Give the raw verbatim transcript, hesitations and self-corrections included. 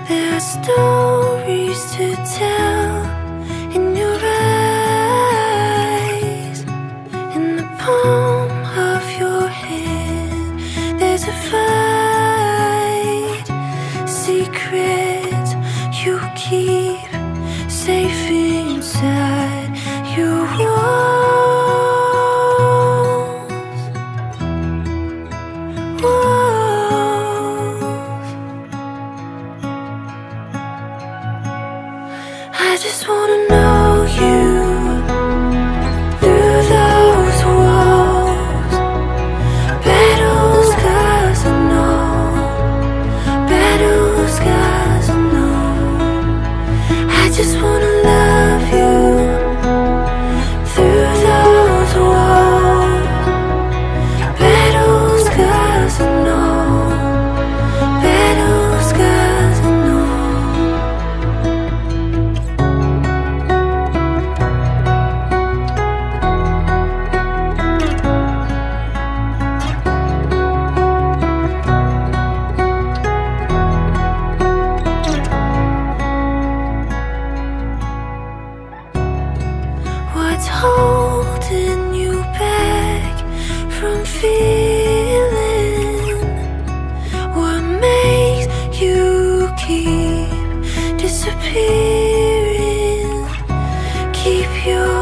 There are stories to tell in your eyes. In the palm of your hand, there's a fight. Secrets you keep safe inside your walls. Walls. I just wanna know you through those walls. Battles, 'cause I know. Battles, 'cause I know. I just wanna love you through those walls. Battles, 'cause I know. Battles, 'cause I know. What's holding you back from feeling? What makes you keep disappearing? Keep your